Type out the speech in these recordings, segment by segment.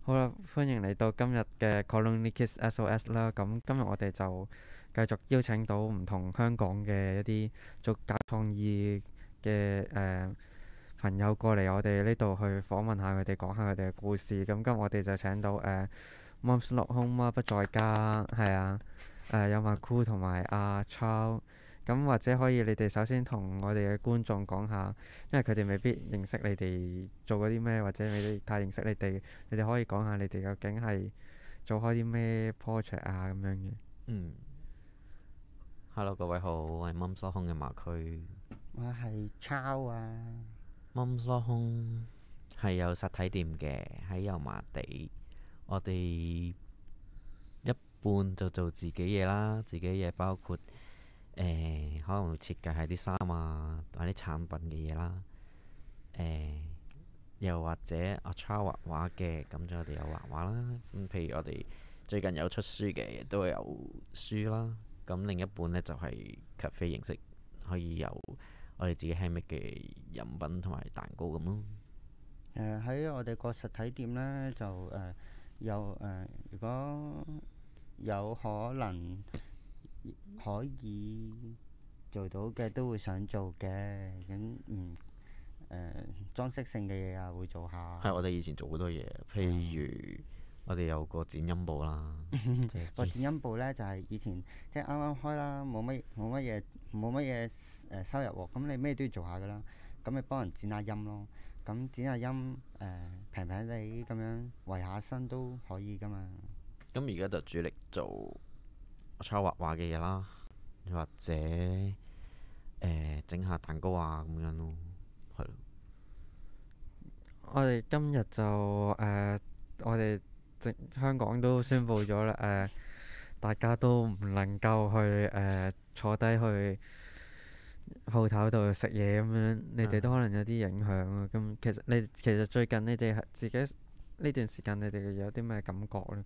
好啦，歡迎嚟到今日嘅 Colonikids SOS 啦。咁今日我哋就繼續邀請到唔同香港嘅一啲做假創意嘅朋友過嚟我哋呢度去訪問下佢哋，講下佢哋嘅故事。咁今日我哋就請到Mom's Not Home 媽不在家，係啊，有 Makui 同埋阿 Chow。咁或者可以你哋首先同我哋嘅觀眾講下，因為佢哋未必認識你哋做過啲咩，或者未必太認識你哋。你哋可以講下你哋究竟係做開啲咩 project 啊咁樣嘅。 嗯，Hello 各位好，我係 Mums Not Home 嘅麻區。 我係 Chow 啊， Mums Not Home 係有實體店嘅，喺油麻地。我哋一半就做自己嘢啦，自己嘢包括可能會設計下啲衫啊，或者產品嘅嘢啦。又或者阿 Chow 畫畫嘅，咁就我哋有畫畫啦。譬如我哋最近有出書嘅，亦都有書啦。咁另一半呢，就係 cafe 形式，可以有我哋自己 handmade 嘅飲品同埋蛋糕咁咯。 喺我哋個實體店呢，就有如果有可能可以做到嘅，都會想做嘅。咁裝飾性嘅嘢啊，會做下。 係我哋以前做好多嘢，譬如我哋有個剪音部啦， 個剪音部呢，就係以前即係啱啱開啦，冇乜嘢收入喎。咁你咩都要做下噶啦。咁你幫人剪下音咯。咁剪下音平平地咁樣維下身都可以噶嘛。 咁而家就主力做我抄畫畫嘅嘢啦，或者整下蛋糕啊咁樣咯，係咯。 我哋今日就我哋香港都宣布咗啦，大家都唔能夠去坐低去鋪頭度食嘢咁樣，你哋都可能有啲影響啊。咁其實最近你哋係自己呢段時間，你哋有啲咩感覺呢？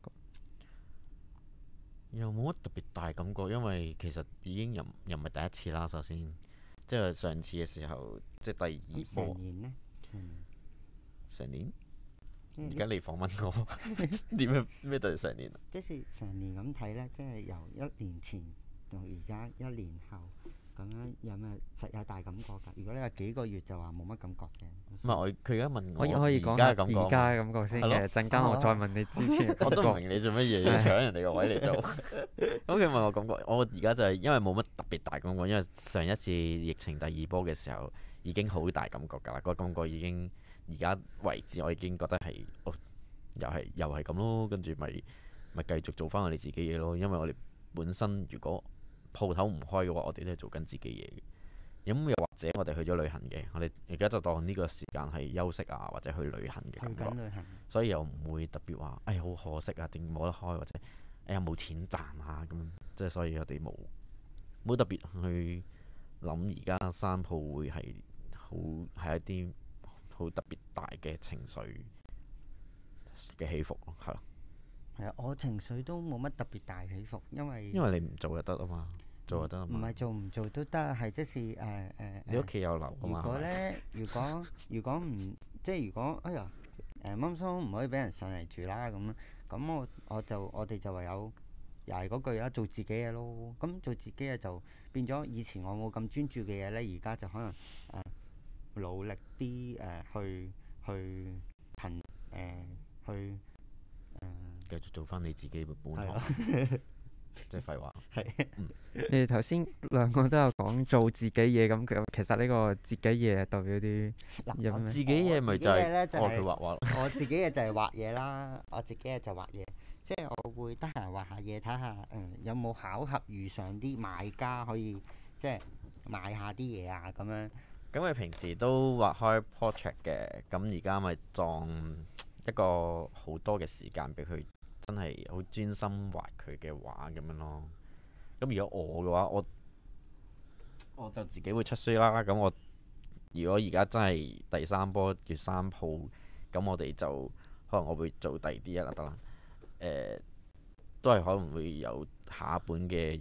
又冇乜特別大感覺，因為其實已經又唔係第一次啦。首先，即係上次嘅時候，即係第二波成年呢？ 成年。 嗯而家你訪問我點樣咩對成年啊？ 即是成年咁睇呢，即係由1年前到而家1年後咁樣，有咩實有大感覺㗎？如果你話幾個月就話冇乜感覺嘅。 唔係佢而家問可以講下而家嘅感覺而家嘅感覺先係咯嘅，陣間我再問你之前嘅我都唔感覺。 明你做乜嘢要搶人哋個位嚟做。咁佢問我感覺，我而家就係因為冇乜特別大感覺，因為上一次疫情第二波嘅時候已經好大感覺㗎啦。個感覺已經而家為止，我已經覺得係又係咁咯。跟住咪繼續做翻我哋自己嘢咯。因為我哋本身如果鋪頭唔開嘅話，我哋都係做緊自己嘢嘅。咁又或者我哋去咗旅行嘅，我哋而家就當呢個時間係休息啊，或者去旅行嘅去感覺。 緊旅行。 所以又唔會特別話，好可惜啊，定冇得開，或者冇錢賺啊咁樣，即係所以我哋冇特別去諗而家山鋪會係一啲好特別大嘅情緒嘅起伏咯，係咯。 係啊，我情緒都冇乜特別大起伏，因為你唔做就得啊嘛，做就得啊嘛。 唔係做唔做都得，係即是你屋企有樓啊如嘛，係咪？ 果咧，如果唔即係如果哎呀掹鬆唔可以俾人上嚟住啦咁我哋就唯有又係嗰句啦，做自己嘢咯。咁做自己嘢就變咗以前我冇咁專注嘅嘢咧，而家就可能努力啲去勤去繼續做翻你自己嘅本係咯行，即係廢話。 係你哋頭先兩個都有講做自己嘢，咁其實呢個自己嘢代表啲有咩？ 嗱我自己嘢咪就係我自己嘢呢就係佢畫畫咯。 我自己嘢就係畫嘢啦，我自己嘢就畫嘢，即係我會得閒畫下嘢，睇下有冇巧合遇上啲買家可以即係買下啲嘢啊咁樣。 咁佢平時都畫開 project 嘅，咁而家咪撞一個好多嘅時間俾佢，真係好專心畫佢嘅畫咁樣咯。咁如果我嘅話，我就自己會出書啦。咁我如果而家真係第三波叫三鋪，咁我哋就可能我會做第二啲嘢啦，得啦。都係可能會有下一本嘅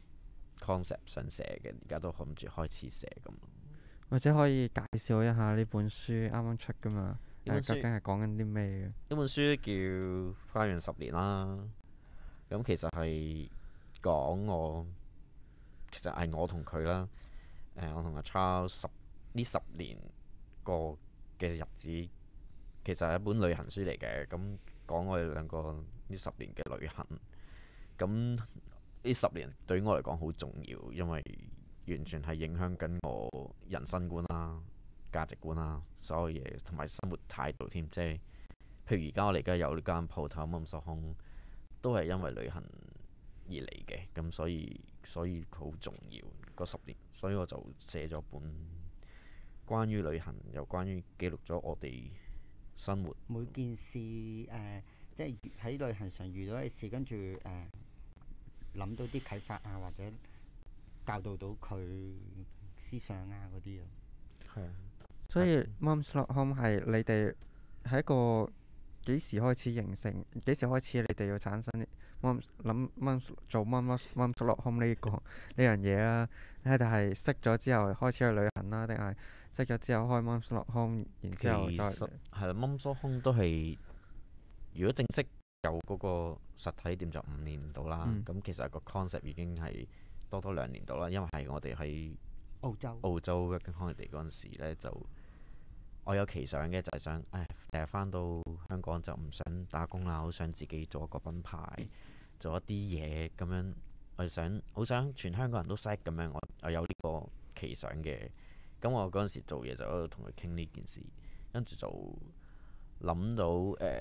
concept 想寫嘅，而家都諗住開始寫咁。 或者可以介紹一下呢本書啱啱出噶嘛？ 究竟呢本書係講緊啲咩嘅？ 呢本書叫《花樣十年》啦。咁其實係講其實係我同佢啦。我同阿 Chow 呢十年過嘅日子，其實係一本旅行書嚟嘅。咁講我哋兩個呢十年嘅旅行。咁呢十年對於我嚟講好重要，因為完全係影響緊我人生觀啦、價值觀啦、所有嘢同埋生活態度添。即係譬如而家我哋而家有呢間鋪頭咁索空，都係因為旅行而嚟嘅。咁所以好重要嗰十年，所以我就寫咗本關於旅行，又關於記錄咗我哋生活每件事即係喺旅行上遇到嘅事，跟住諗到啲啟發啊，或者教導到佢思想啊嗰啲啊。 係啊。 所以 Mums.com 係你哋係一個幾時開始形成？幾時開始你哋要產生 Mums 做 Mums.com 呢樣嘢啊？你哋係識咗之後開始去旅行啦，定係識咗之後開 Mums.com，然之後再其實係啦，Mums.com 都係如果正式有嗰個實體店就5年到啦。咁、其實個 concept 已經係多2年到啦，因為係我哋喺澳洲 working holiday 嗰陣時咧，就我有期想嘅，就係想第日翻到香港就唔想打工啦，好想自己做一個品牌，做一啲嘢咁樣。我好想全香港人都識咁樣，我有呢個期想嘅。咁我嗰陣時做嘢就喺度同佢傾呢件事，跟住就諗到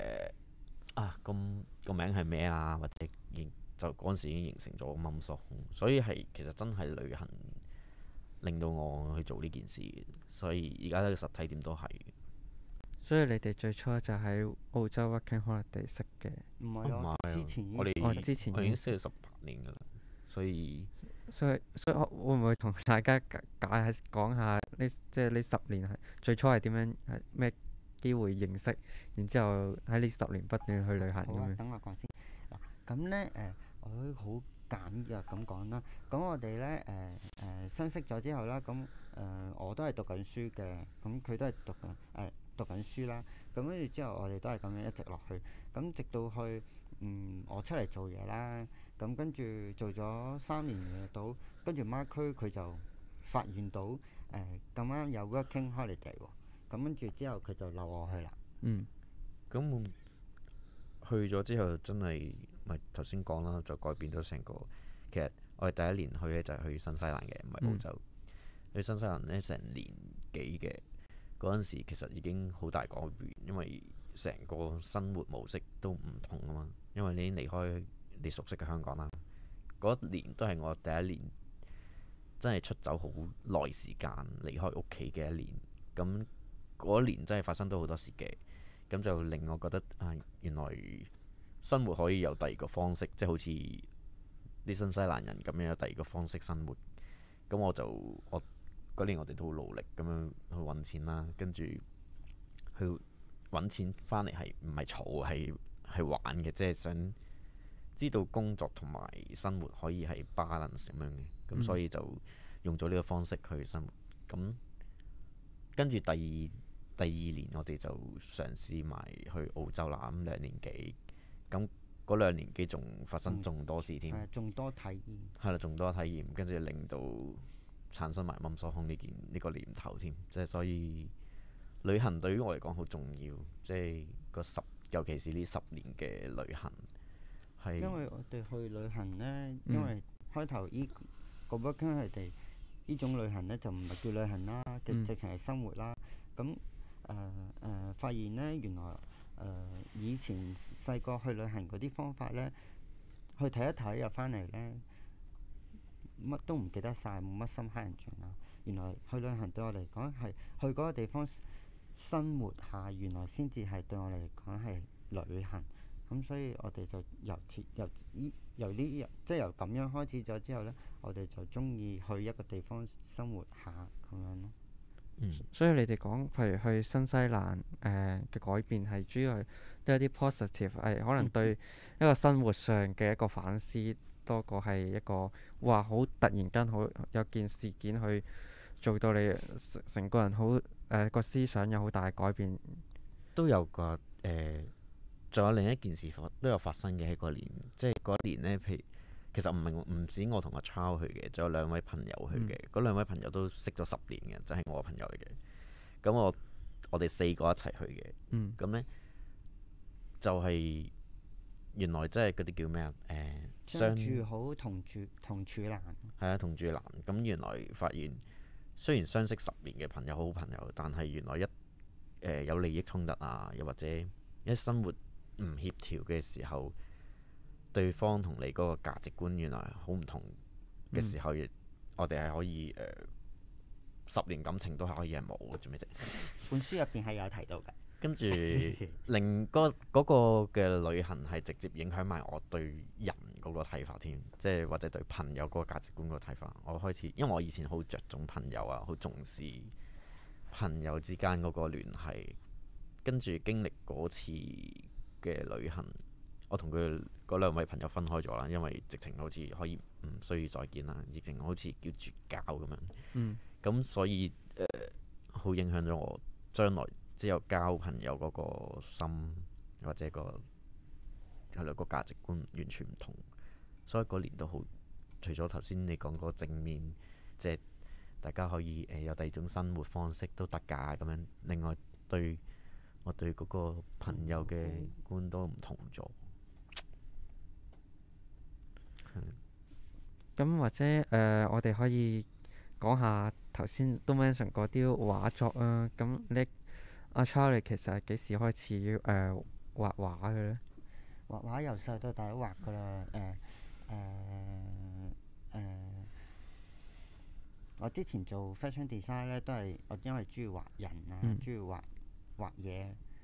個名係咩啊，或者就嗰陣時已經形成咗Mums.com，所以其實真係旅行令到我去做呢件事，所以而家呢個實體店都係。 所以你哋最初就喺澳洲 working holiday 識嘅。 唔係啊，之前已經之前我已經識咗18年噶啦，所以我會唔會同大家講下即係呢10年係最初係點樣，係咩機會認識，然之後喺呢10年不斷去旅行好啊， 咁樣。 等我講先嗱。咁咧我都好簡約咁講啦。咁我哋咧相識咗之後啦，咁我都係讀緊書嘅，咁佢都係讀緊書啦。咁跟住之後，我哋都係咁樣一直落去。咁直到去我出嚟做嘢啦。咁跟住做咗3年嘢到，跟住 Makui 佢就發現到咁啱有 working holiday 喎。咁跟住之後，佢就留我去啦。 咁去咗之後，真係咪頭先講啦，就改變咗成個。其實我哋第一年去咧就係去新西蘭嘅，唔係澳洲。去新西蘭呢，成年幾嘅嗰陣時，其實已經好大改變，因為成個生活模式都唔同啊嘛。因為你已經離開你熟悉嘅香港啦。嗰年都係我第一年真係出走好耐時間，離開屋企嘅一年。咁嗰年真係發生到好多事嘅，咁就令我覺得原來生活可以有第二個方式，即係好似啲新西蘭人咁樣有第二個方式生活。咁我嗰年我哋都好努力咁樣去揾錢啦，跟住去揾錢翻嚟係唔係儲係玩嘅，即係想知道工作同埋生活可以係 balance 咁樣嘅。咁所以就用咗呢個方式去生活。咁跟住第二年我哋就嘗試埋去澳洲啦。咁2年幾，咁嗰2年幾仲發生仲多事添， 仲多體驗。 係啦，仲多體驗，跟住令到產生埋Mums.com呢個念頭添。即係所以旅行對於我嚟講好重要，即係尤其是呢10年嘅旅行係。 因為我哋去旅行呢，因為開頭個 working holiday 呢種旅行呢，就唔係叫旅行啦，直情係生活啦。咁發現呢，原來以前細個去旅行嗰啲方法呢，去睇一睇又翻嚟呢，乜都唔記得晒，冇乜深刻印象啦。原來去旅行對我嚟講係去嗰個地方生活下，原來先至係對我嚟講係旅行。咁所以我哋就由咁樣開始咗之後呢，我哋就中意去一個地方生活下咁樣咯。 所以你哋講，譬如去新西蘭嘅改變係主要係都有啲 positive，係可能對一個生活上嘅一個反思，多過係一個好突然間好有件事件去做到你成個人好個思想有好大改變。 都有個仲有另一件事都有發生嘅喺嗰年，即係嗰一年呢，譬如其實唔止我同阿 Chow 去嘅，仲有兩位朋友去嘅。嗰兩位朋友都識咗10年嘅，就係我朋友嚟嘅。咁我哋4個一齊去嘅。咁呢，就係原來即係嗰啲叫咩啊？ 相處好同處難。 係啊，同住難。咁原來發現雖然相識10年嘅朋友好朋友，但係原來有利益衝突啊，又或者一生活唔協調嘅時候，對方同你嗰個價值觀原來好唔同嘅時候，我哋係可以10年感情都係可以係冇嘅，做咩啫？ 本書入邊係有提到嘅。 跟住令嗰個嘅旅行係直接影響埋我對人嗰個睇法添，即係或者對朋友嗰個價值觀嗰個睇法。我開始，因為我以前好着重朋友啊，好重視朋友之間嗰個聯繫，跟住經歷嗰次嘅旅行，我同佢嗰兩位朋友分開咗啦，因為直情好似可以唔需要再見啦，直情好似叫絕交咁樣。咁所以好影響咗我將來之後交朋友嗰個心，或者個價值觀完全唔同。所以嗰年都好，除咗頭先你講嗰個正面，即係大家可以有第二種生活方式都得㗎咁樣。另外我對嗰個朋友嘅觀都唔同咗。 咁或者我哋可以講下頭先都 mention 嗰啲畫作啊。咁阿 Charlie 其實係幾時開始畫畫嘅咧？ 畫畫由細到大都畫噶啦。我之前做 fashion design 咧，都係我因為中意畫人啊，中意畫嘢，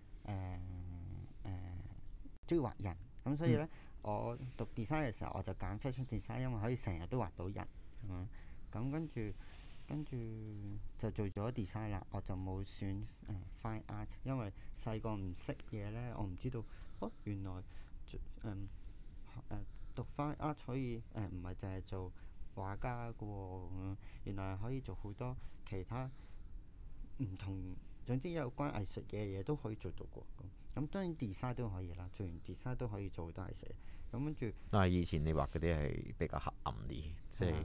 中意畫人。咁所以咧，我讀 design 嘅時候，我就揀 fashion design，因為可以成日都畫到人咁樣。咁跟住就做咗 design 啦。我就冇選fine art，因為細個唔識嘢咧，我唔知道原來讀 fine art 可以唔係淨係做畫家嘅喎，原來可以做好多其他唔同，總之有關藝術嘅嘢都可以做到嘅。咁當然 design 都可以啦，做完 design 都可以做好多藝術。咁跟住， 但係以前你畫嗰啲係比較黑暗啲，即係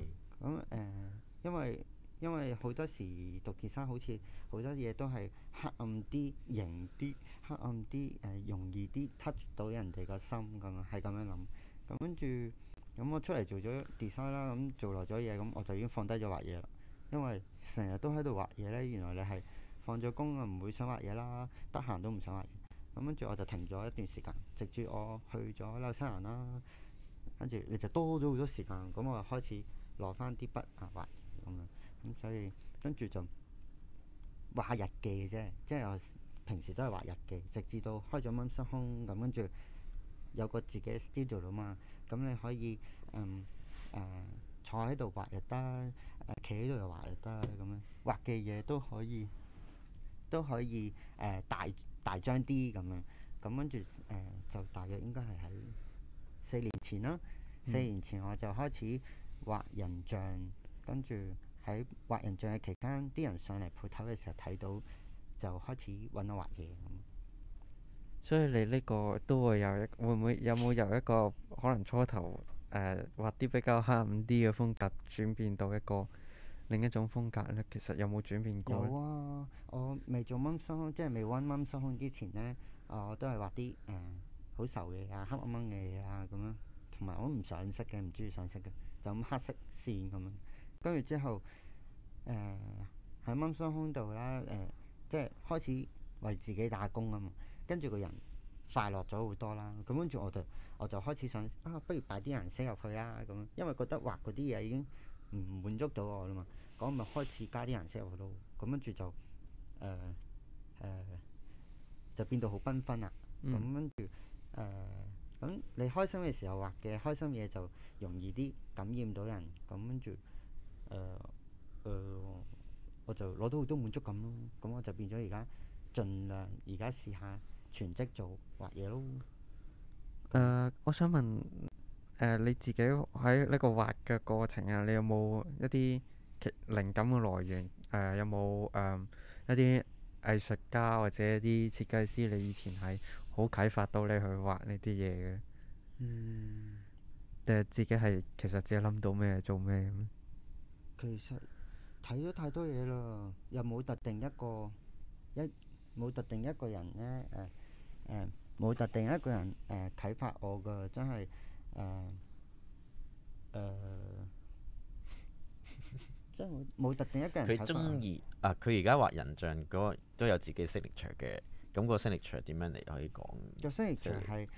因為好多時讀 design 好似好多嘢都係黑暗啲、型啲、黑暗啲容易啲 touch 到人哋個心咁樣，係咁樣諗。咁跟住，咁我出嚟做咗 design 啦，咁做落咗嘢，咁我就已經放低咗畫嘢啦。因為成日都喺度畫嘢咧，原來你係放咗工啊，唔會想畫嘢啦，得閒都唔想畫嘢。咁跟住我就停咗一段時間，直至我去咗紐西蘭啦，跟住你就多咗好多時間，咁我就開始攞翻啲筆啊畫嘢咁樣。咁所以跟住就畫日記嘅啫，即係我平時都係畫日記，直至到開咗蚊室空咁，跟住有個自己嘅 studio 啦嘛，咁你可以坐喺度畫又得，企喺度又畫又得咁樣，畫嘅嘢都可以大張啲咁樣，咁跟住就大約應該係喺4年前啦。4年前我就開始畫人像，跟住喺畫人像嘅期間，啲人上嚟鋪頭嘅時候睇到，就開始揾我畫嘢咁。 所以你呢個都會有冇由一個可能初頭畫啲比較黑暗啲嘅風格，轉變到一個另一種風格咧？其實有冇轉變過咧？ 有啊，我未做蚊收空，即係未溫蚊收空之前咧，我都係畫啲好愁嘅嘢啊、黑掹掹嘅嘢啊咁樣，同埋我都唔上色嘅，唔中意上色嘅，就咁黑色線咁樣。跟住之後喺蚊收空度啦，即係開始為自己打工啊嘛，跟住個人快樂咗好多啦。咁跟住我就開始想不如擺啲顏色入去啊咁樣，因為覺得畫嗰啲嘢已經唔滿足到我啦嘛。咁咪開始加啲顏色入去咯。咁跟住就變到好繽紛啦。咁跟住咁你開心嘅時候畫嘅開心嘢就容易啲感染到人。咁跟住我就攞到好多滿足感咯。咁我就變咗而家盡量而家試下全職做畫嘢咯。 我想問你自己喺呢個畫嘅過程啊，你有冇一啲靈感嘅來源？有冇一啲藝術家或者啲設計師，你以前係好啟發到你去畫呢啲嘢嘅？ 嗯， 定係自己係其實自己諗到咩做咩咁？ 其實睇咗太多嘢啦，又冇特定一個一冇特定一個人咧誒冇特定一個人啟發我噶，真係誒誒，真係冇特定一個人佢啟發我。 中意啊！佢而家畫人像嗰個都有自己 signature 嘅，咁個 signature 點樣嚟可以講？ 個 signature 即係係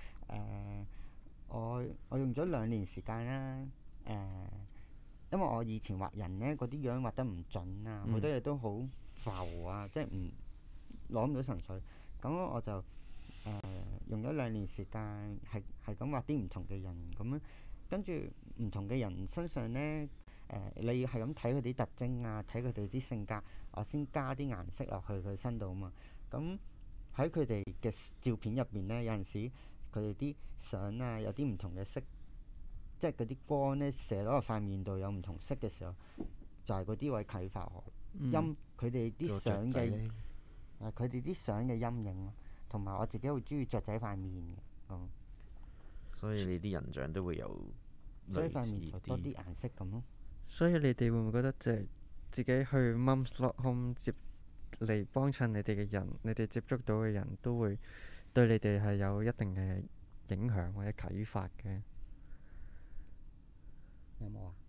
我用咗2年時間啦，因為我以前畫人咧，嗰啲樣畫得唔準啊，好多嘢都好浮啊，即係攞唔到神髓。咁我就用咗2年時間，係咁畫啲唔同嘅人咁樣，跟住唔同嘅人身上咧，你係咁睇佢啲特徵啊，睇佢哋啲性格，我先加啲顏色落去佢身度啊嘛。咁喺佢哋嘅照片入邊咧，有陣時佢哋啲相啊，有啲唔同嘅色，即係嗰啲光咧射落塊面度有唔同色嘅時候，就係嗰啲位啟發我。佢哋啲相嘅佢哋啲相嘅陰影，同埋我自己好中意雀仔塊面嘅， 所以你啲人像都會有所以塊類似面就多啲啲。 顏色咁咯。 所以你哋會唔會覺得即係自己去 Mums.com 接嚟幫襯你哋嘅人，你哋接觸到嘅人都會對你哋係有一定嘅影響或者啟發嘅？ 有冇啊？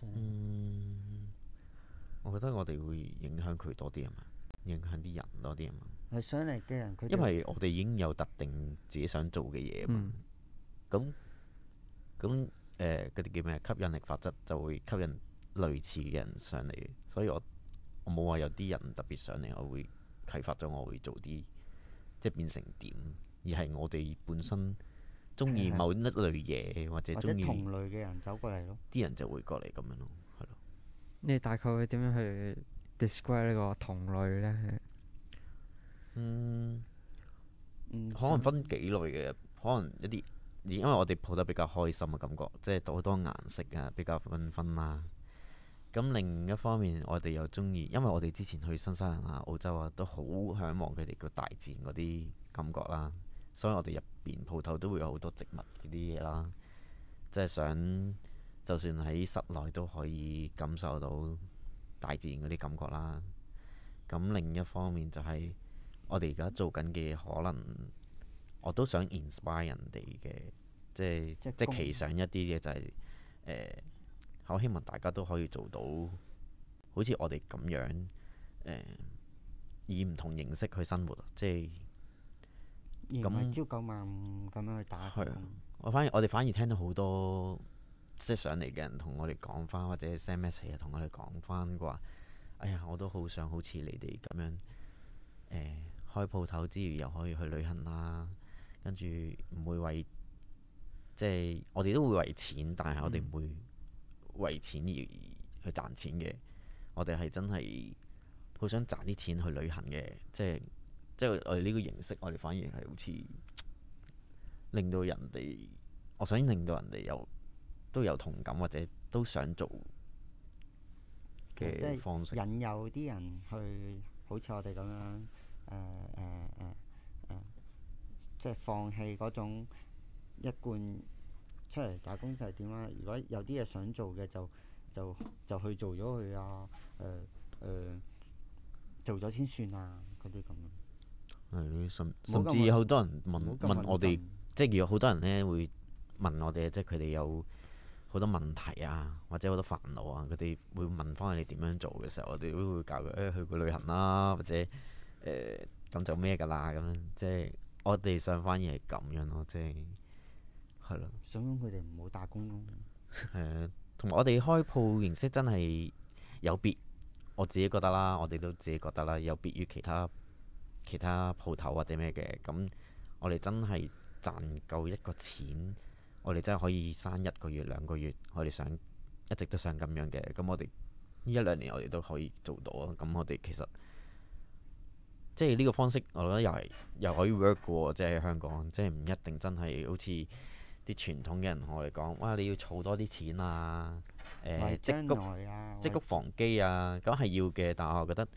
我覺得我哋會影響佢多啲啊嘛，影響啲人多啲啊嘛。 係上嚟嘅人，佢哋因為我哋已經有特定自己想做嘅嘢啊嘛。咁嗰啲叫咩？吸引力法則就會吸引類似嘅人上嚟，所以我冇話有啲人特別上嚟，我會啟發咗我會做啲即係變成點，而係我哋本身中意某一類嘢或者或者中意同類嘅人走過嚟咯。 啲人就會過嚟咁樣咯，係咯。 你大概會點樣去 describe 呢個同類呢？ 可能分幾類嘅，可能一啲，因為我哋抱得比較開心嘅感覺，即係好多顏色啊，比較繽紛啦。咁另一方面，我哋又中意，因為我哋之前去新西蘭啊、澳洲啊，都好嚮望佢哋個大自然嗰啲感覺啦。所以我哋入邊鋪頭都會有好多植物嗰啲嘢啦，即係想就算喺室內都可以感受到大自然嗰啲感覺啦。咁另一方面就係我哋而家做緊嘅，可能我都想 inspire 人哋嘅，即係企上一啲嘅就係我希望大家都可以做到，好似我哋咁樣以唔同形式去生活，即係而唔係朝九晚五咁樣去打工。 我哋反而聽到好多即係上嚟嘅人同我哋講翻，或者 send message 同我哋講翻話，哎呀，我都好想好似你哋咁樣開鋪頭之餘又可以去旅行啦，跟住唔會為即係我哋都會為錢，但係我哋唔會為錢而去賺錢嘅。我哋係真係好想賺啲錢去旅行嘅，即係我哋呢個形式，我哋反而係好似令到人哋，我想令到人哋都有同感或者都想做嘅方式， 引誘啲人去好似我哋咁樣即係放棄嗰種一貫出嚟打工就係點啊？如果有啲嘢想做嘅就去做咗佢啊！做咗先算啊！嗰啲咁樣。 係甚至有好多人問我哋，即係有好多人咧會問我哋，即係佢哋有好多問題啊，或者好多煩惱啊，佢哋會問翻我哋點樣做嘅時候，我哋都會教佢去過旅行啦，或者咁就咩㗎啦咁樣，即係我哋想反而係咁樣咯，即係咯。 想佢哋唔好打工咯。 同埋我哋開鋪形式真係有別，我自己覺得啦，我哋都自己覺得啦，有別於其他鋪頭或者咩嘅。咁我哋真係賺夠一個錢，我哋真係可以生1個月2個月，我哋想一直都想咁樣嘅。咁我哋呢1-2年我哋都可以做到啊。咁我哋其實即係呢個方式，我覺得又可以 work 嘅喎。即係喺香港，即係唔一定真係好似啲傳統嘅人同我哋講，哇！你要儲多啲錢啊，積谷防饑啊，咁係要嘅。但係我覺得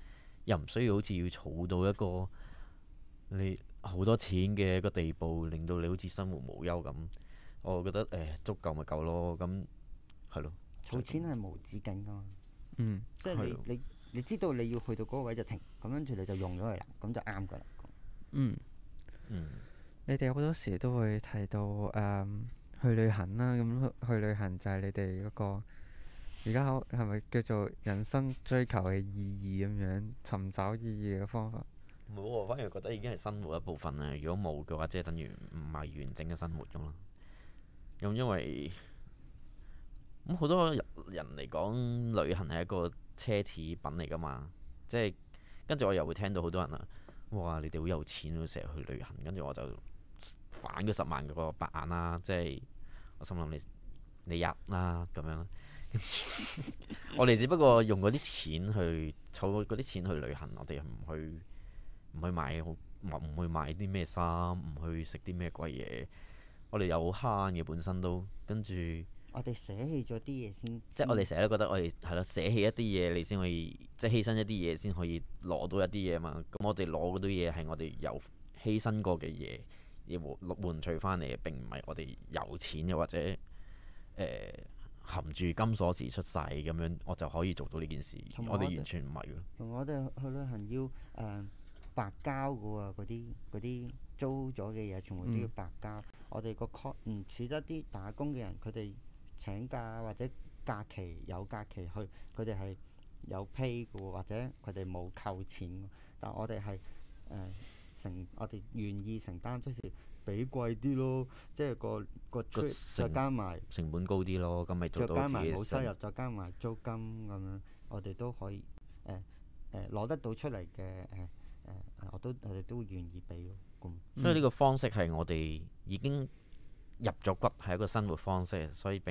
又唔需要好似要儲到一個你好多錢嘅一個地步，令到你好似生活無憂咁。我覺得足夠咪夠咯，咁係咯。 儲錢係無止境噶嘛， 嗯， 即係係咯你知道你要去到嗰個位就停，咁跟住你就用咗佢啦，咁就啱噶啦。 嗯， 嗯， 你哋好多時都會提到去旅行啦，咁去旅行就係你哋嗰個而家係咪叫做人生追求嘅意義咁樣，尋找意義嘅方法？ 冇喎，我反而覺得已經係生活一部分啦。如果冇嘅話，即係等於唔係完整嘅生活咁咯。咁因為咁好多人嚟講，旅行係一個奢侈品嚟噶嘛。即係跟住我又會聽到好多人啊，哇！你哋好有錢喎，成日去旅行。跟住我就反咗10萬個白眼啦。即係我心諗你入啦咁樣啦。跟住我哋只不過用嗰啲錢去儲嗰啲錢去旅行，我哋唔去買唔去買啲咩衫，唔去食啲咩貴嘢。我哋有慳嘅本身都跟住。 我哋捨棄咗啲嘢先， 即係我哋成日都覺得我哋係咯，捨棄一啲嘢你先可以，即係犧牲一啲嘢先可以攞到一啲嘢嘛。咁我哋攞嗰啲嘢係我哋有犧牲過嘅嘢，而換取翻嚟嘅，並唔係我哋有錢又或者含住金鎖匙出世咁樣，我就可以做到呢件事。 同埋我哋完全唔係咯。 同我哋去旅行要白交嘅喎，嗰啲租咗嘅嘢全部都要白交。我哋個 cost 唔似得啲打工嘅人，佢哋請假或者假期有假期去，佢哋係有 pay 嘅喎，或者佢哋冇扣錢喎。但我哋係我哋願意承擔，即係俾貴啲咯，即係個 trip 再加埋成本高啲咯，咁咪做再加到自己埋冇收入， 生。 再加埋租金咁樣，我哋都可以攞得到出嚟嘅我哋都願意俾咯。咁所以呢個方式係我哋已經入咗骨，係一個生活方式，所以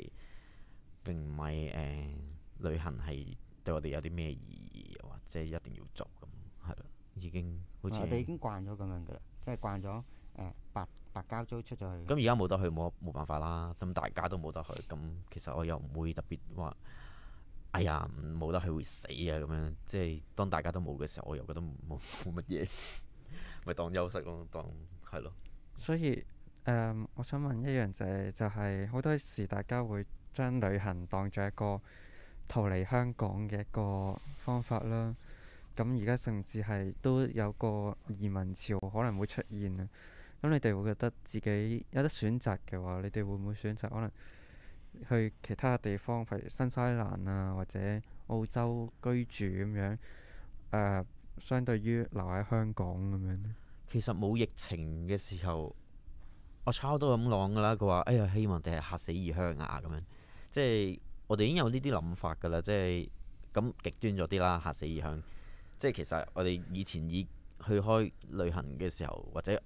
並唔係旅行係對我哋有啲咩意義，或者一定要做咁，係咯，已經好似我哋已經慣咗咁樣噶啦，即係慣咗白交租出咗去。 咁而家冇得去，冇辦法啦。咁大家都冇得去，咁其實我又唔會特別話，哎呀冇得去會死啊咁樣。即係當大家都冇嘅時候，我又覺得冇乜嘢，咪當休息咯，當係咯。 所以我想問一樣就係好多時大家會將旅行當作一個逃離香港嘅一個方法啦。咁而家甚至係都有個移民潮可能會出現啊。咁你哋會覺得自己有得選擇嘅話，你哋會唔會選擇可能去其他地方，譬如新西蘭啊或者澳洲居住咁樣？相對於留喺香港咁樣呢？ 其實冇疫情嘅時候，我 Chow 都咁講噶啦。佢話：哎呀，希望地係嚇死異鄉啊咁樣。即係我哋已經有呢啲諗法噶啦。即係咁極端咗啲啦，嚇死異鄉。即係其實我哋以前去開旅行嘅時候，或者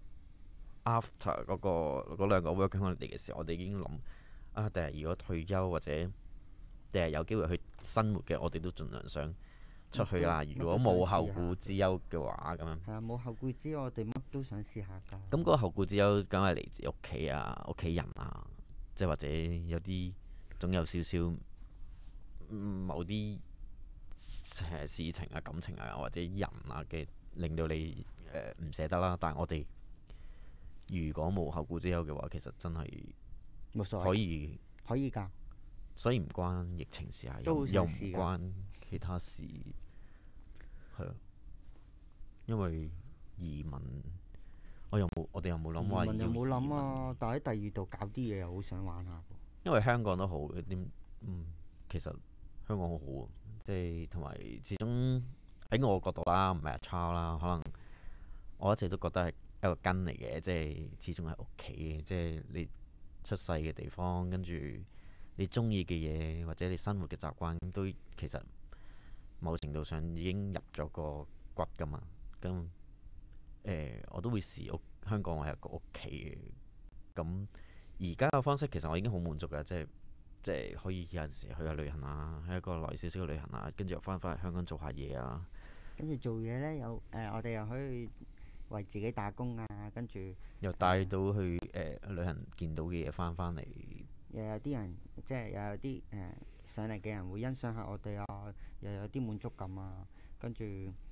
after 嗰兩個 working holiday 嘅時候，我哋已經諗啊，第日如果退休或者第日有機會去生活嘅，我哋都盡量想出去啦。如果冇後顧之憂嘅話，咁樣係啊，冇後顧之憂，我哋乜都想試下㗎。 咁嗰個後顧之憂，梗係嚟自屋企啊、屋企人啊，即係或者有啲總有少少某啲事情啊、感情啊或者人啊嘅令到你唔捨得啦。但係我哋如果冇後顧之憂嘅話，其實真係冇所謂，可以㗎。 所以唔關疫情事啊， 都好又唔想試㗎關其他事，係啊，因為移民我哋又冇諗話要移民有冇移民諗啊？但喺第二度搞啲嘢又好想玩下喎。 因為香港都好啲，其實香港好好啊，即係同埋始終喺我角度啦，唔係阿 Chow 啦，可能我一直都覺得係一個根嚟嘅，即係始終係屋企嘅，即係你出世嘅地方，跟住你中意嘅嘢或者你生活嘅習慣，都其實某程度上已經入咗個骨噶嘛。咁我都會視香港係一個屋企嘅。咁而家嘅方式其實我已經好滿足㗎，即係可以有陣時去下旅行啊，去一個耐少少嘅旅行啊，跟住又翻嚟香港做下嘢啊。 跟住做嘢呢，我哋又可以為自己打工啊，跟住又帶到去旅行見到嘅嘢翻嚟。 又有啲人即係又有啲上嚟嘅人會欣賞下我哋啊，又有啲滿足感啊，跟住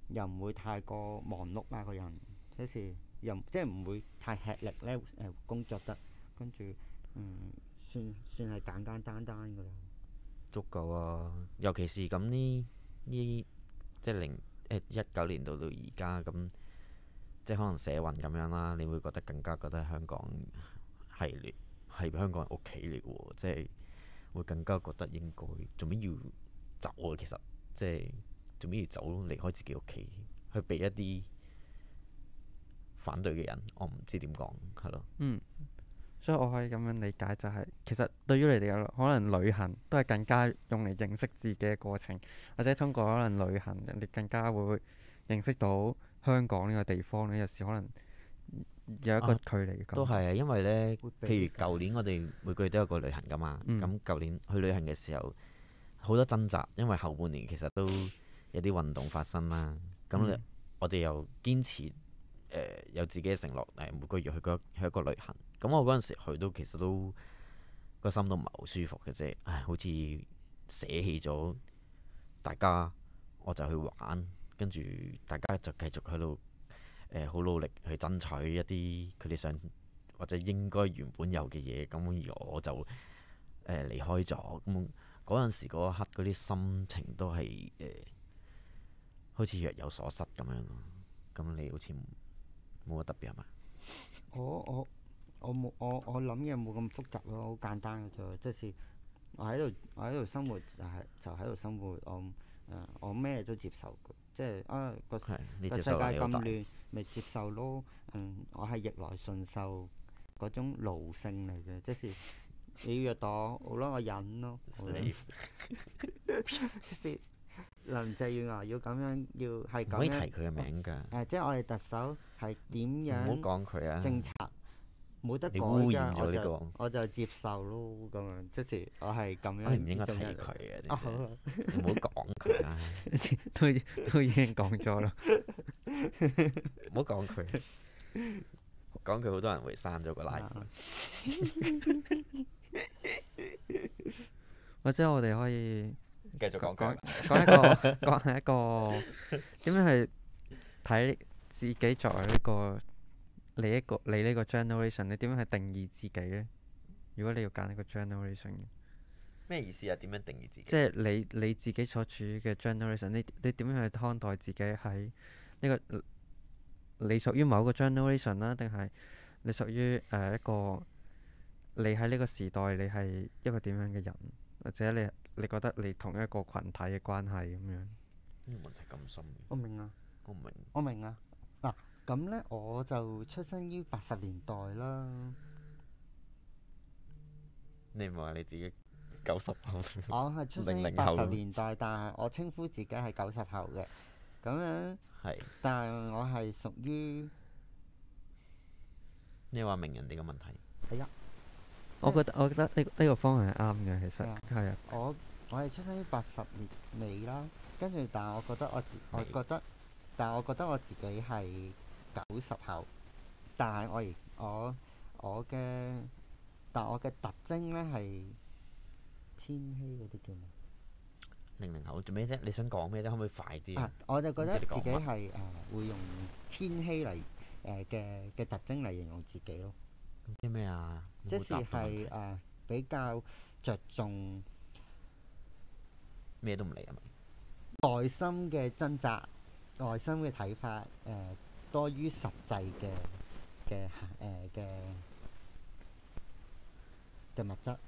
又唔會太過忙碌啊個人，即是又即係唔會太吃力咧工作得，跟住算係簡簡單單噶啦。 足夠啊！尤其是咁呢即係19年到而家咁，即係可能社運咁樣啦，你會覺得更加覺得香港係香港人屋企嚟喎，即係會更加覺得應該做咩要走啊？其實即係做咩要走離開自己屋企，去俾一啲反對嘅人，我唔知點講係咯。 嗯，所以我可以咁樣理解就係、其實對於你哋嘅可能旅行都係更加用嚟認識自己嘅過程，或者通過可能旅行，你更加會認識到香港呢個地方呢，有時可能有一個距離感。 都係啊，因為呢， 會比譬如舊年我哋每個月都有個旅行噶嘛，咁舊年去旅行嘅時候好多掙扎，因為後半年其實都有啲運動發生啦。咁我哋又堅持有自己嘅承諾，每個月去一個旅行。咁我嗰陣時去都其實都個心都唔係好舒服嘅啫，好似捨棄咗大家，我就去玩，跟住大家就繼續喺度好努力去爭取一啲佢哋想或者應該原本有嘅嘢，咁而我就離開咗。咁嗰陣時嗰一刻嗰啲心情都係好似若有所失咁樣咯。咁你好似冇乜特別係嘛？ 我諗嘢冇咁複雜咯，好簡單嘅啫。即是我喺度生活就喺度生活，我咩都接受嘅，即係個世界你接受能力好大。 咁亂，咪接受咯。我係逆來順受嗰種奴性嚟嘅，即是你要虐待我，好啦，我忍咯。好啦即是林鄭月娥要咁樣，要係唔可以提咁樣。 佢嘅名㗎， 即係我哋特首係點唔好樣講佢啊！ 政策冇得改你污染㗎， 咗呢個， 我就接受咯咁樣，即係我係咁樣。 我哋唔應該提佢嘅， 好啦， 你唔好講佢啊！ 都已經講咗啦。 唔好講佢，講佢好多人會刪咗個 like。 或者我哋可以繼續講佢。 講一個點樣去睇自己作為你呢個 generation，你點樣去定義自己呢？如果你要揀一個 generation， 咩意思啊？點樣定義自己？ 即係你自己所處嘅 generation，你點樣去看待自己喺呢個你屬於某個 generation 啦，定係你屬於一個你喺呢個時代你係一個點樣嘅人，或者你覺得你同一個群體嘅關係咁樣？ 呢個問題咁深嘅， 我明啊， 我唔明。 我明啊。嗱，咁呢，我就出生於80年代啦。 你唔係話你自己90後？ 我係出生於 00後 80年代，但係我稱呼自己係90後嘅。咁樣， 係但係我係屬於你話明人哋嘅問題。 係啊。 我覺得呢個方向係啱嘅，其實係啊係啊。 我係出生於80年尾啦，跟住但係我覺得我自己係90後，但係我嘅特徵呢係千禧嗰啲叫咩 00後做咩啫？你想講咩啫？可唔可以快啲啊？ 我就覺得自己唔知你講乜係會用千禧嚟嘅特徵嚟形容自己咯， 啲咩啊？ 即是冇答到問係題比較着重咩都唔理係咪？ 內心嘅掙扎、內心嘅睇法多於實際嘅物質。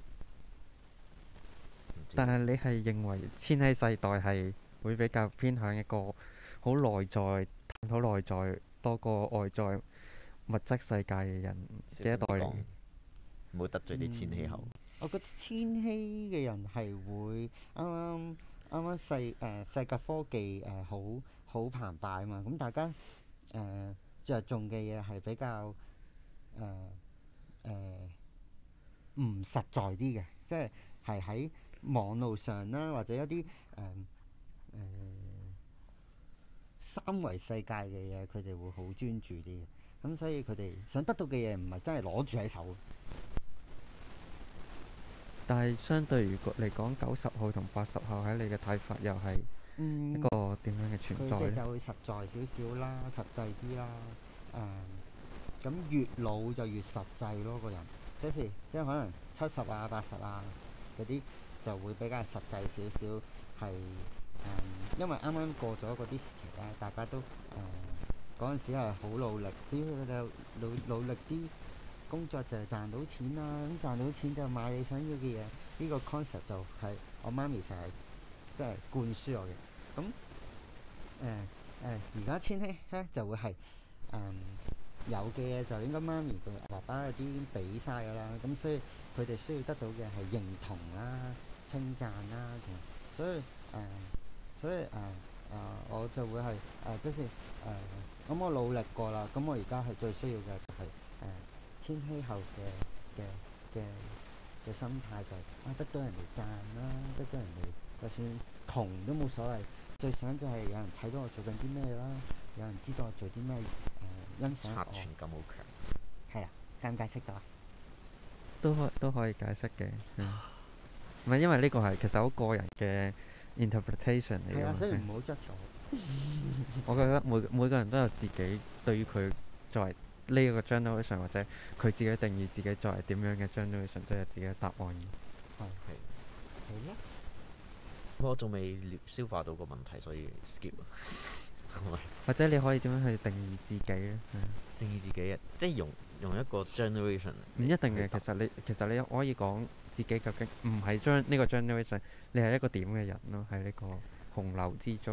唔知但係你係認為千禧世代係會比較偏向一個好內在、探討內在多過外在物質世界嘅人嘅一代嚟講，唔好得罪啲千禧後。 我覺得千禧嘅人係會啱世界科技好澎湃啊嘛，咁大家着重嘅嘢係比較唔實在啲嘅，即係喺網路上啦，或者一啲三維世界嘅嘢，佢哋會好專注啲嘅。咁所以佢哋想得到嘅嘢唔係真係攞住喺手。 但係相對如果嚟講，90後同80後喺你嘅睇法又係嗯， 一個點樣嘅存佢在呢？ 哋就會實在少少啦，實際啲啦。咁越老就越實際咯，個人即係可能70啊、80啊嗰啲就會比較實際少少，係因為啱啱過咗嗰啲時期咧，大家都嗰陣時係好努力，只要你有努力啲工作就係賺到錢啦，咁賺到錢就買你想要嘅嘢，呢個 concept 就係我媽咪成日即係灌輸我嘅。咁而家千禧咧就會係有嘅嘢就應該媽咪同爸爸嗰啲已經俾晒㗎啦，咁所以佢哋需要得到嘅係認同啦、稱讚啦，同所以我就會係即係咁我努力過啦，咁我而家係最需要嘅就係千禧後嘅心態就係得到人哋讚啦，得到人哋就算窮都冇所謂，最想就係有人睇到我做緊啲咩啦，有人知道我做啲咩欣賞我。 策傳感好強。 係啊，解唔解釋到啊？ 都可以解釋嘅。唔係因為呢個係其實好個人嘅 interpretation 嚟係啊， 㗎嘛。 所以唔好 judge 我。 我覺得每個人都有自己對於佢作為呢一個 generation 或者佢自己定義自己作為點樣嘅 generation 都有自己嘅答案嘅。 係係。 係啊， 我仲未消化到個問題，所以 skip 啊。係咪或者你可以點樣去定義自己呢？ 定義自己啊？即係用一個 generation 唔一定嘅， 去答其實你可以講自己究竟唔係將呢個 generation，你係一個點嘅人咯，喺呢個洪流之中。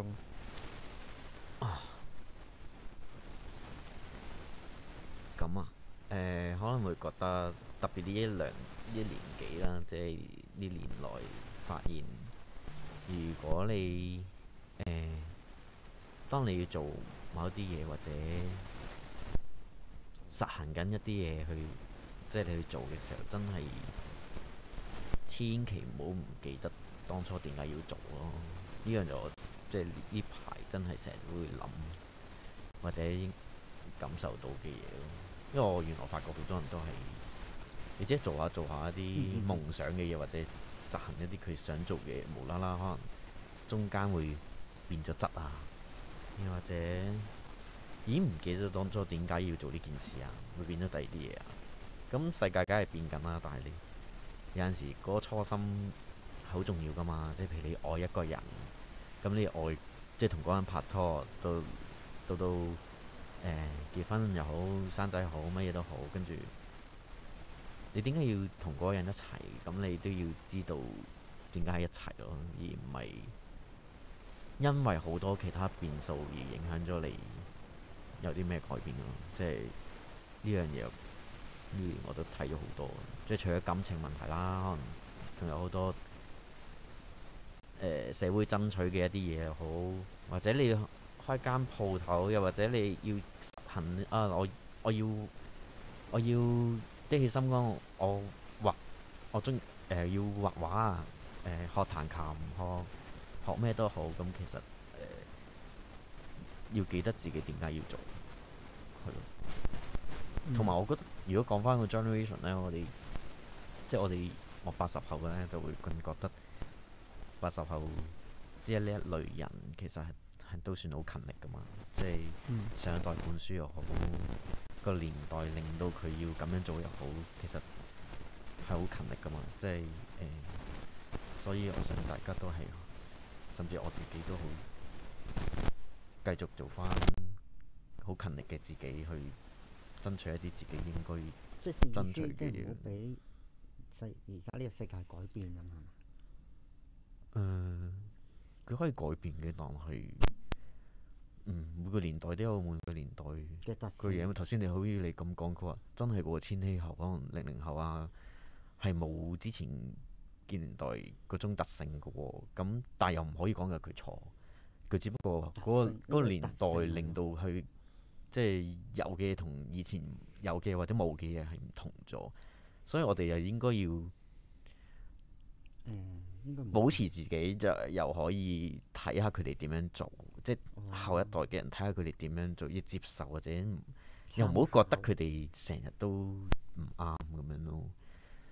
咁啊，可能會覺得特別呢一年幾啦，即係呢年來發現，如果你當你要做某啲嘢或者實行緊一啲嘢去，即係你去做嘅時候，真係千祈唔好唔記得當初點解要做咯。呢樣就我即係呢排真係成日都會諗，或者感受到嘅嘢咯。因為我原來發覺好多人都係，你即係做下一啲夢想嘅嘢，或者實行一啲佢想做嘅嘢，無啦啦可能中間會變咗質啊，又或者已經唔記得當初點解要做呢件事啊，會變咗第二啲嘢啊。咁世界梗係變緊啦，但係你有陣時嗰個初心好重要噶嘛。即係譬如你愛一個人，咁你愛即係同嗰個人拍拖，到結婚又好，生仔好，乜嘢都好，跟住你點解要同嗰個人一齊？咁你都要知道點解喺一齊咯，而唔係因為好多其他變數而影響咗你有啲咩改變咯。即係呢樣嘢，呢年我都睇咗好多。即係除咗感情問題啦，可能仲有好多社會爭取嘅一啲嘢又好，或者你要開間鋪頭，又或者你要實行啊，我要的起心肝，我畫我中要畫畫啊，學彈琴，學咩都好。咁其實要記得自己點解要做，係咯。同埋我覺得，如果講翻個 generation 呢，即係我80後嘅呢，就會更覺得80後即係呢一類人其實係都算好勤力噶嘛。即係上一代灌輸又好，個年代令到佢要咁樣做又好，其實係好勤力噶嘛。即係所以我想大家都係，甚至我自己都好繼續做翻好勤力嘅自己，去爭取一啲自己應該即係爭取意思即係嘅嘢唔好俾而家呢個世界改變咁係嘛？ 佢可以改變嘅，但係每個年代都有每個年代嘅特個嘢。頭先你好似你咁講，佢話真係個千禧後可能00後啊，係冇之前嘅年代嗰種特性嘅喎。咁但係又唔可以講嘅佢錯，佢只不過嗰個年代令到佢即係有嘅嘢同以前有嘅或者冇嘅嘢係唔同咗，所以我哋又應該要應該保持自己，就又可以睇下佢哋點樣做，即係後一代嘅人睇下佢哋點樣做，要接受或者又唔好覺得佢哋成日都唔啱咁樣咯。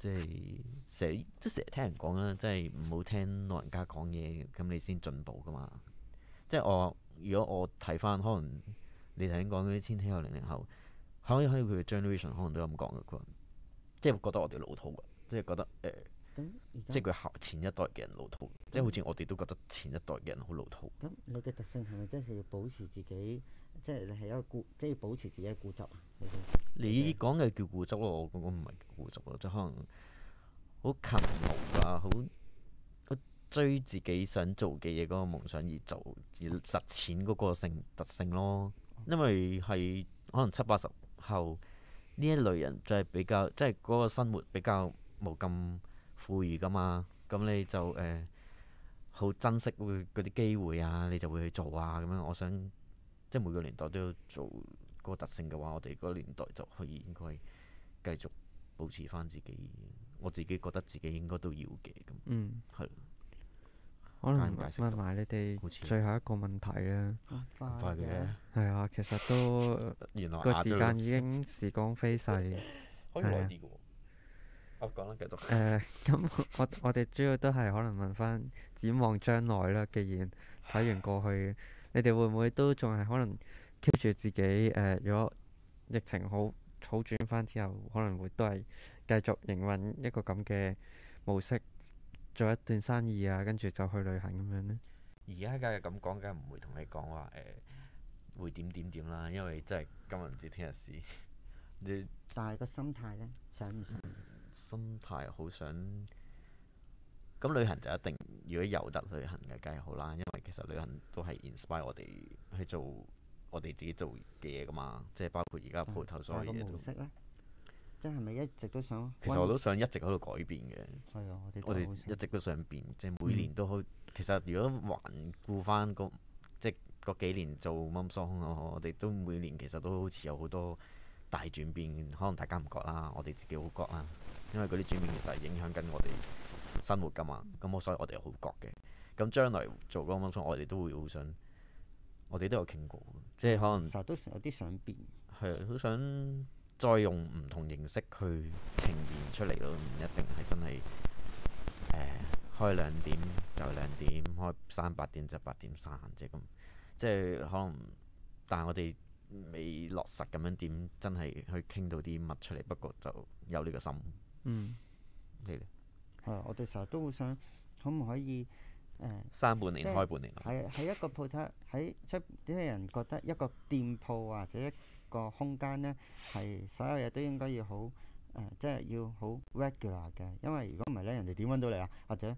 即係成日聽人講啦，即係唔好聽老人家講嘢，咁你先進步噶嘛。即係如果我睇翻，可能你頭先講嗰啲千禧後、00後，可能佢嘅 generation 可能都咁講嘅，佢話即係覺得我哋老土嘅，即係覺得即係佢前一代嘅人老土，即係好似我哋都覺得前一代嘅人好老土。 咁你嘅特性係咪真係要保持自己？即係你係一個即係要保持自己嘅固執啊？ 你講嘅叫固執咯，我講唔係叫固執咯，即係可能好勤勞啊，好追自己想做嘅嘢嗰個夢想而做，而實踐嗰個特性咯。因為係可能70、80後呢一類人就係比較即係嗰個生活比較冇咁富裕噶嘛，咁你就好珍惜嗰啲機會啊，你就會去做啊咁樣。我想即係每個年代都要做嗰個特性嘅話，我哋嗰個年代就可以應該繼續保持翻自己。我自己覺得自己應該都要嘅咁。係。 可能解釋問埋你哋最後一個問題啦。 咁快嘅。 係啊，其實都原來個時間已經時光飛逝。 可以耐啲嘅喎。我講啦，繼續。 咁我哋主要都係可能問翻展望將來啦。既然睇完過去，你哋會唔會都仲係可能 keep 住自己如果疫情好轉翻之後，可能會都係繼續營運一個咁嘅模式，做一段生意啊，跟住就去旅行咁樣呢？ 而家梗係咁講，梗係唔會同你講話會點啦，因為真係今日唔知聽日事。你但係個心態呢，想唔想？ 心態好想咁旅行就一定，如果有得旅行嘅梗係好啦，因為其實旅行都係 inspire 我哋去做我哋自己做嘅嘢噶嘛，即係包括而家鋪頭所有嘢都。 模式呢？即係咪一直都想？ 其實我都想一直喺度改變嘅。 係啊， 我哋一直都想變，即係每年都好。其實如果環顧翻即係嗰幾年做掹疏空，我哋都每年其實都好似有好多大轉變，可能大家唔覺啦，我哋自己好覺啦。因為嗰啲轉變其實係影響緊我哋生活噶嘛，咁所以我哋好覺嘅。咁將來做嗰個掹疏，我哋都會好想，我哋都有傾過，即係可能成日都有啲想變。 係好想再用唔同形式去呈現出嚟咯，唔一定係真係開2點就2點，開8點就8點散，即係咁。即係可能，但係我哋未落實咁樣點真係去傾到啲乜出嚟，不過就有呢個心。你咧？ 我哋成日都好想，可唔可以閂半年開半年？ 喺一個鋪頭，喺即係啲人覺得一個店鋪或者一個空間呢，係所有嘢都應該要好即係要好 regular 嘅，因為如果唔係呢，人哋點揾到你啊？或者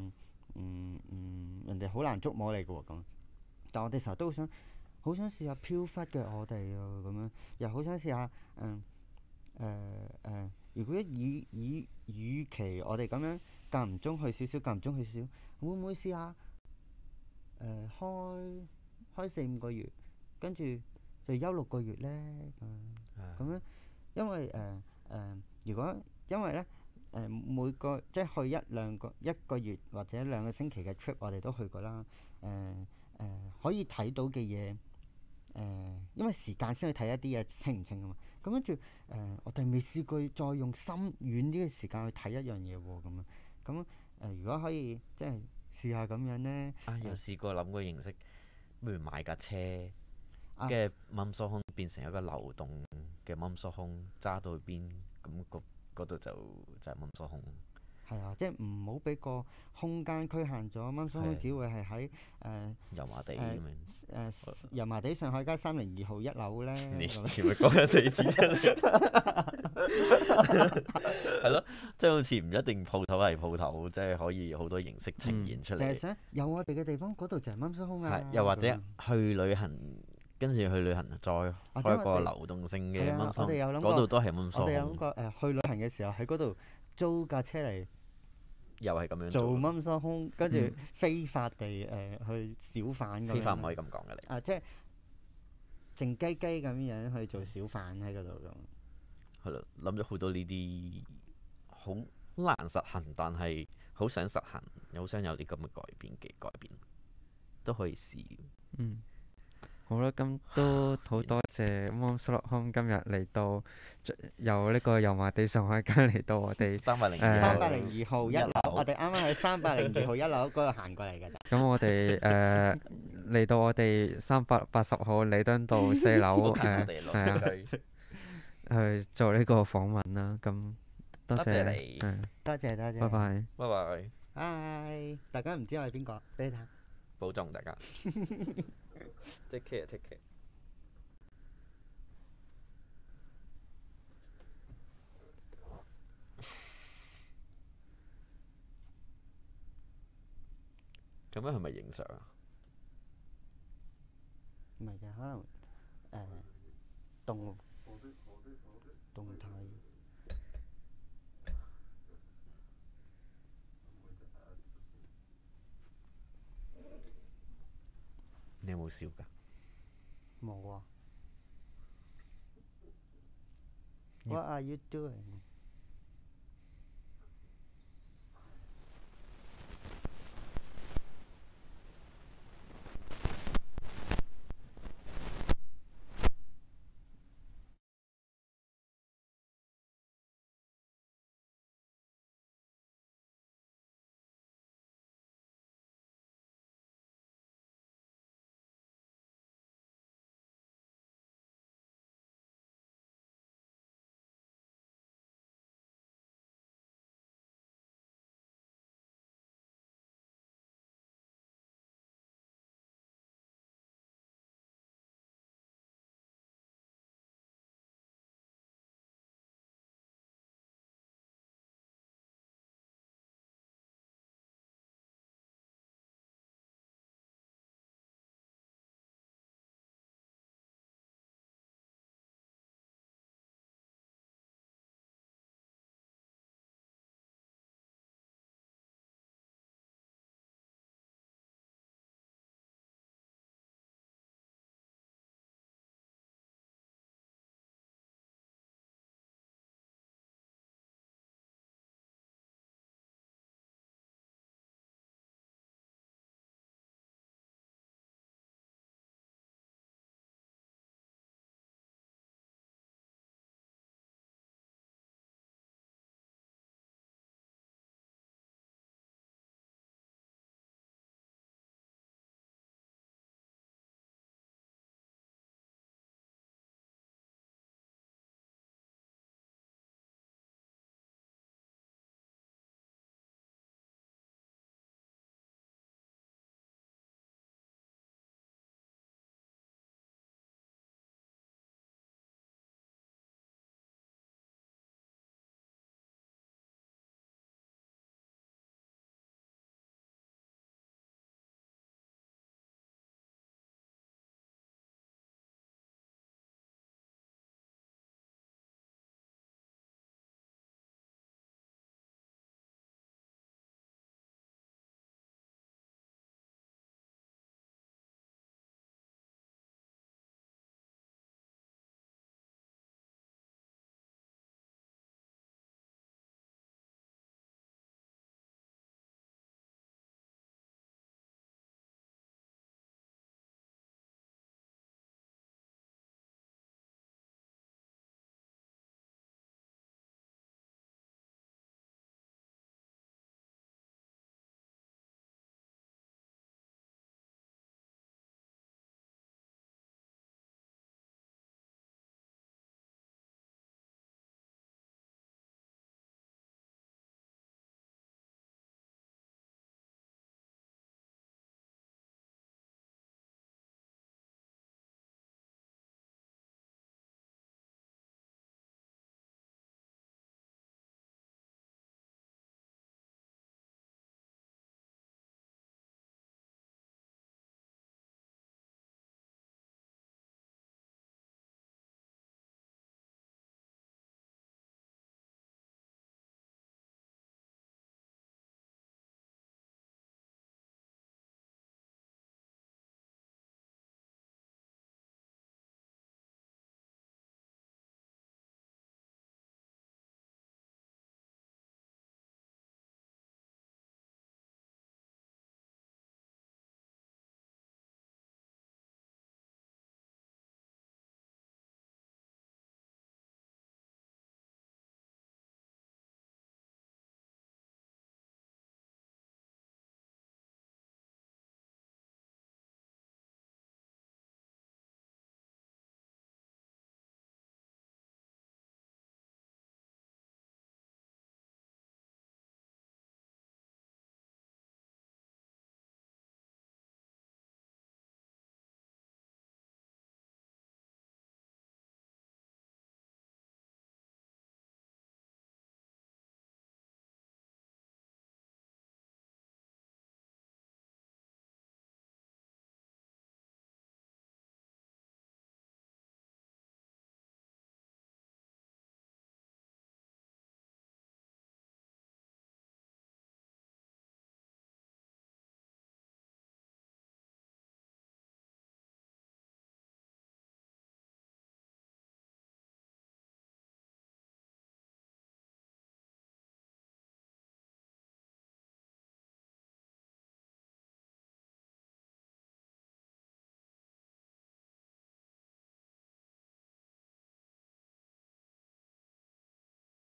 人哋好難捉摸你嘅喎咁。但我哋成日都好想試下飄忽嘅我哋啊咁樣，又好想試下如果與其我哋咁樣間唔中去少少，間唔中去少少，會唔會試下開4-5個月，跟住就休6個月呢？咁樣，因為如果因為呢每個即係去1個月或者2個星期嘅 trip，我哋都去過啦。可以睇到嘅嘢因為時間先去睇一啲嘢清唔清啊嘛。咁跟住我哋未試過再用深遠啲嘅時間去睇一樣嘢喎。咁如果可以即係試下咁樣呢？ 有試過諗個形式，不如買架車，跟住掹疏空變成一個流動嘅掹疏空，揸到去邊咁嗰度就係掹疏空。 係啊，即係唔好俾個空間區限咗，掹疏空只會係喺油麻地咁樣。 油麻地上海街302號1樓咧。 你咪講緊地址出嚟？係咯，即係好似唔一定鋪頭係鋪頭，即係可以好多形式呈現出嚟。 就係想有我哋嘅地方，嗰度就係掹疏空啊。 又或者去旅行，跟住去旅行再開個流動性嘅掹疏空，嗰度都係掹疏空。 我哋有諗過去旅行嘅時候喺嗰度租架車嚟。 又係咁樣做掹疏空，跟住非法地去小販咁樣。 非法唔可以咁講嘅你。 即係靜雞雞咁樣去做小販喺嗰度咁。 係咯，諗咗好多呢啲好難實行，但係好想實行，又好想有啲咁嘅改變都可以試。 好啦，咁都好多謝 Mom's.com 今日嚟到，由呢個油麻地上海街嚟到我哋 302 三誒百零二號一樓，我哋啱啱喺302號一樓嗰度行過嚟㗎咋。 咁我哋嚟到我哋380號彌敦道4樓好近我哋係啊， 鄰居。 去做呢個訪問啦。咁多多謝謝， 你， 多謝多謝。 拜拜。 拜拜， 嗨，大家唔知我係邊個？俾你睇。 保重大家。Take care，take care。咁樣係咪影相啊？ 唔係嘅，可能動動態。 你有冇笑㗎？ 冇啊。What are you doing?